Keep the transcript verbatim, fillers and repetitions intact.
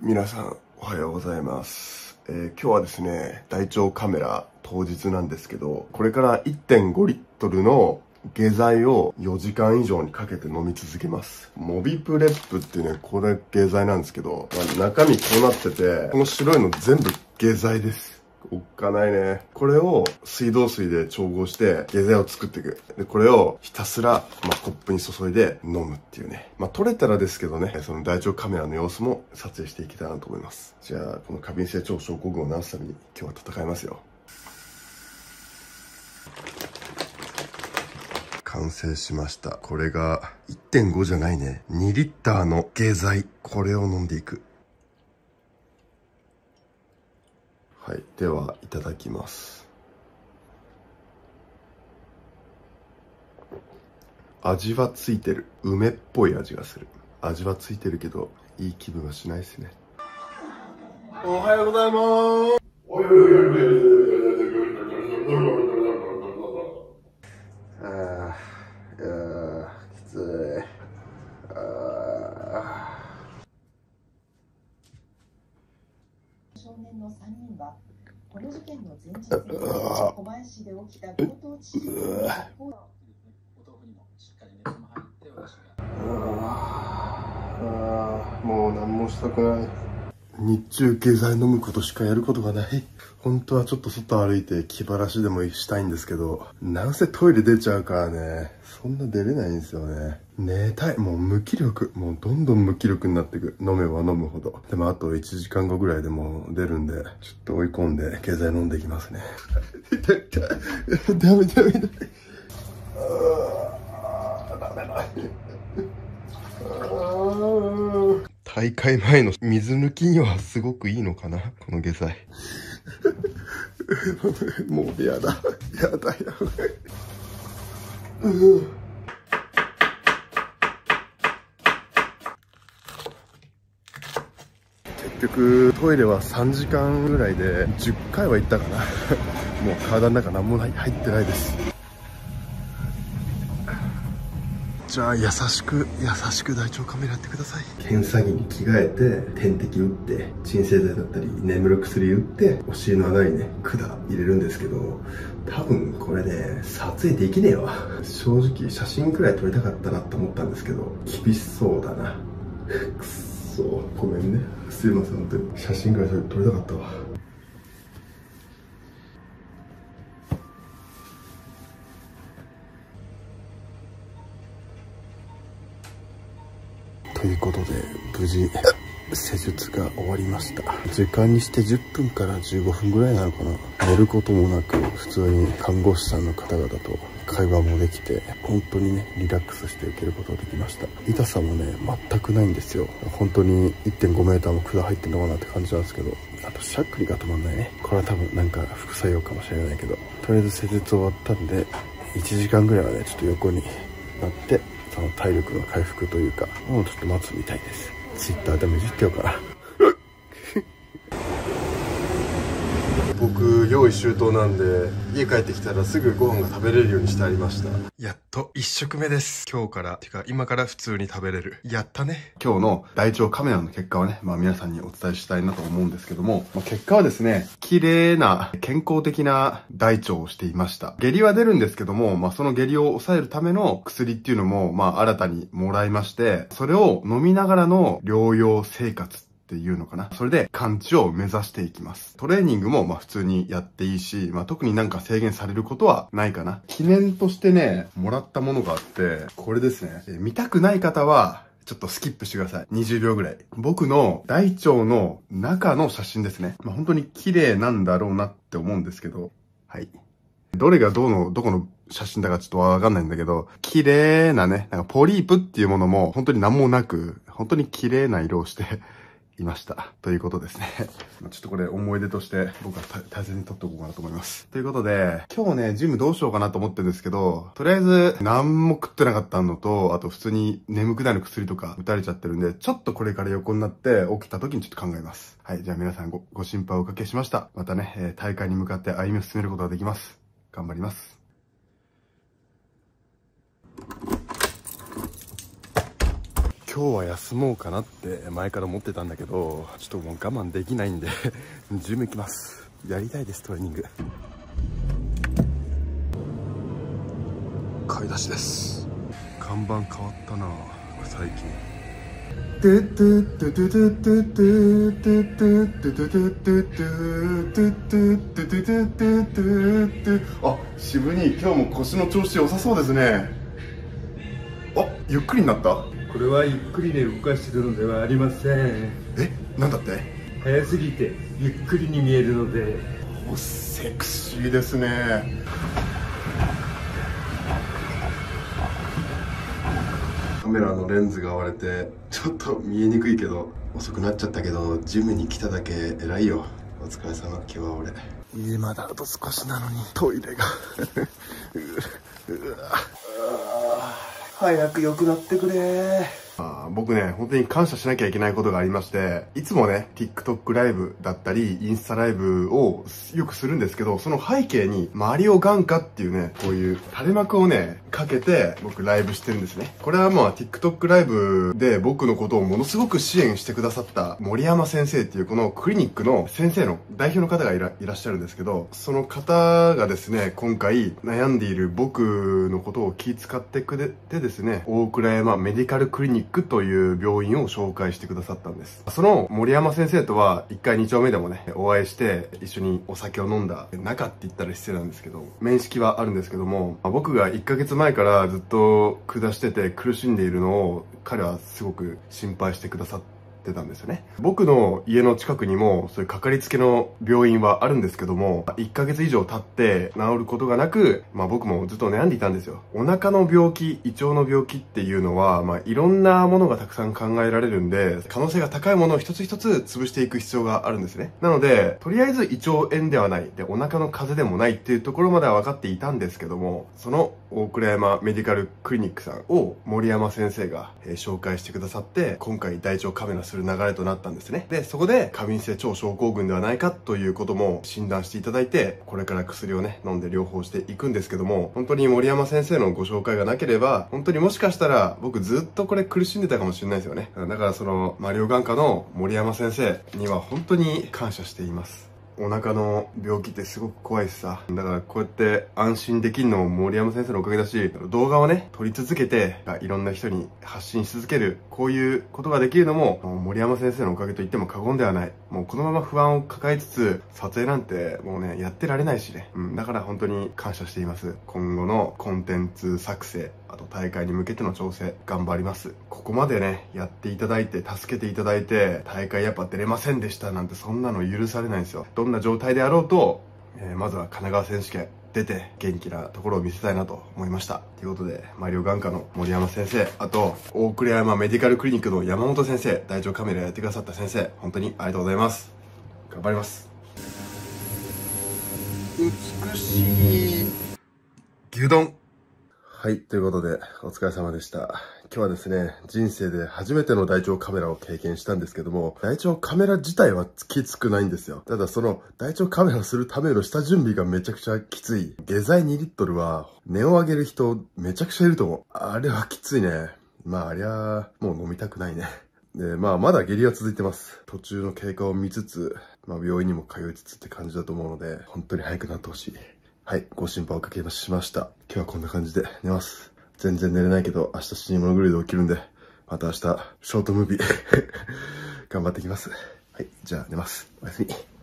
皆さんおはようございます、えー、今日はですね大腸カメラ当日なんですけど、これから いってんごリットルの下剤をよじかん以上にかけて飲み続けます。モビプレップっていうね、これ下剤なんですけど、まあ、中身こうなってて、この白いの全部下剤です。おっかないね。これを水道水で調合して下剤を作っていく。で、これをひたすら、まあ、コップに注いで飲むっていうね。まあ、撮れたらですけどね、その大腸カメラの様子も撮影していきたいなと思います。じゃあ、この過敏性腸症候群を治すために今日は戦いますよ。完成しました。これが いってんご じゃないね。にリッターの下剤。これを飲んでいく。はい。では、いただきます。味はついてる。梅っぽい味がする。味はついてるけど、いい気分はしないですね。おはようございます。およよよよよよよよよよあー、いやー、きつい。あー。少年のさんにんはこの事件の前日に狛江市で起きた強盗致死事件の発砲。もう何もしたくない。日中下剤飲むことしかやることがない。本当はちょっと外歩いて気晴らしでもしたいんですけど、なんせトイレ出ちゃうからね、そんな出れないんですよね。寝たい。もう無気力。もうどんどん無気力になっていく。飲めば飲むほど。でもあといちじかんごぐらいでもう出るんで、ちょっと追い込んで下剤飲んでいきますね。ダメダメダメ。ダメだ。大会前の水抜きにはすごくいいのかな、この下剤。もうやだ。やだやばい。結局トイレはさんじかんぐらいでじゅっかいは行ったかな。もう体の中何も入ってないです。じゃあ優しく優しく大腸カメラやってください。検査着に着替えて点滴打って鎮静剤だったり眠る薬打ってお尻の穴にね管入れるんですけど、多分これね撮影できねえわ。正直写真くらい撮りたかったなと思ったんですけど厳しそうだな。くっそごめんね、すいません。本当に写真くらい撮りたかったわ。ということで無事施術が終わりました。時間にしてじゅっぷんからじゅうごふんぐらいなのかな。寝ることもなく普通に看護師さんの方々と会話もできて、本当にねリラックスして受けることができました。痛さもね全くないんですよ。本当に いってんごメーターも管入ってんのかなって感じなんですけど、あとしゃっくりが止まんないね。これは多分なんか副作用かもしれないけど、とりあえず施術終わったんでいちじかんぐらいはねちょっと横になってその体力の回復というかもうちょっと待つみたいです。ツイッターでもいじってようかな。僕用意周到なんで家帰ってきたらすぐご飯が食べれるようにしてありました。やっといっ食目です。今日からてか今から普通に食べれる。やったね。今日の大腸カメラの結果はね、まあ皆さんにお伝えしたいなと思うんですけども、まあ、結果はですね、綺麗な健康的な大腸をしていました。下痢は出るんですけども、まあその下痢を抑えるための薬っていうのもまあ新たにもらいまして、それを飲みながらの療養生活っていうのかな。それで完治を目指していきます。トレーニングもまあ普通にやっていいし、まあ特になんか制限されることはないかな。記念としてね、もらったものがあって、これですね。え見たくない方は、ちょっとスキップしてください。にじゅうびょうぐらい。僕の大腸の中の写真ですね。まあ本当に綺麗なんだろうなって思うんですけど、はい。どれがどの、どこの写真だかちょっとわかんないんだけど、綺麗なね、なんかポリープっていうものも本当に何もなく、本当に綺麗な色をして、いました。ということですね。ちょっとこれ思い出として僕は大切に撮っておこうかなと思います。ということで、今日ね、ジムどうしようかなと思ってるんですけど、とりあえず何も食ってなかったのと、あと普通に眠くなる薬とか打たれちゃってるんで、ちょっとこれから横になって起きた時にちょっと考えます。はい、じゃあ皆さん ご, ご心配をおかけしました。またね、えー、大会に向かって歩みを進めることができます。頑張ります。 今日は休もうかなって前から思ってたんだけど、ちょっともう我慢できないんでジム行きます。やりたいです、トレーニング。買い出しです。看板変わったな最近。あ、渋に今日も腰の調子良さそうですね。あ、ゆっくりになった。 これはゆっくりで動かしてるのではありません。 え、なんだって。 早すぎてゆっくりに見えるので。 お、セクシーですね。カメラのレンズが割れてちょっと見えにくいけど、遅くなっちゃったけどジムに来ただけ偉いよ。お疲れ様。今日は俺家まであと少しなのにトイレがううわ、早く良くなってくれ。あ、僕ね、本当に感謝しなきゃいけないことがありまして、いつもね、TikTok ライブだったり、インスタライブをよくするんですけど、その背景にマリオ眼科っていうね、こういう垂れ幕をね、かけて僕ライブしてるんですね。これはまあ TikTok ライブで僕のことをものすごく支援してくださった森山先生っていうこのクリニックの先生の代表の方がいらいらっしゃるんですけど、その方がですね、今回悩んでいる僕のことを気遣ってくれてですね、大倉山メディカルクリニックという病院を紹介してくださったんです。その森山先生とは一回に丁目でもね、お会いして一緒にお酒を飲んだ仲って言ったら失礼なんですけど、面識はあるんですけども、僕がいっかげつまえからずっと下してて苦しんでいるのを彼はすごく心配してくださっててたんですよね。僕の家の近くにもそういうかかりつけの病院はあるんですけども、いっかげつ以上経って治ることがなく、まあ僕もずっと悩んでいたんですよ。お腹の病気、胃腸の病気っていうのは、まあいろんなものがたくさん考えられるんで、可能性が高いものを一つ一つ潰していく必要があるんですね。なので、とりあえず胃腸炎ではない、で、お腹の風邪でもないっていうところまでは分かっていたんですけども、その大倉山メディカルクリニックさんを森山先生が、えー、紹介してくださって、今回大腸カメラする流れとなったんですね。で、そこで過敏性腸症候群ではないかということも診断していただいて、これから薬をね、飲んで療法していくんですけども、本当に森山先生のご紹介がなければ、本当にもしかしたら僕ずっとこれ苦しんでたかもしれないですよね。だからそのマリオ眼科の森山先生には本当に感謝しています。お腹の病気ってすごく怖いしさ。だからこうやって安心できるのも森山先生のおかげだし、動画をね、撮り続けて、いろんな人に発信し続ける、こういうことができるのも、森山先生のおかげと言っても過言ではない。もうこのまま不安を抱えつつ、撮影なんてもうね、やってられないしね。うん、だから本当に感謝しています。今後のコンテンツ作成、あと大会に向けての調整、頑張ります。ここまでね、やっていただいて、助けていただいて、大会やっぱ出れませんでしたなんてそんなの許されないんですよ。どんな状態であろうと、えー、まずは神奈川選手権出て元気なところを見せたいなと思いました。ということで、マリオ眼科の森山先生、あと、大倉山メディカルクリニックの山本先生、大腸カメラやってくださった先生、本当にありがとうございます。頑張ります。美しい牛丼。はい、ということで、お疲れ様でした。今日はですね、人生で初めての大腸カメラを経験したんですけども、大腸カメラ自体はきつくないんですよ。ただその大腸カメラをするための下準備がめちゃくちゃきつい。下剤にリットルは、値を上げる人めちゃくちゃいると思う。あれはきついね。まあありゃ、もう飲みたくないね。で、まあまだ下痢は続いてます。途中の経過を見つつ、まあ病院にも通いつつって感じだと思うので、本当に早くなってほしい。はい、ご心配おかけしました。今日はこんな感じで寝ます。全然寝れないけど、明日しちじものぐらいで起きるんで、また明日、ショートムービー、頑張ってきます。はい、じゃあ寝ます。おやすみ。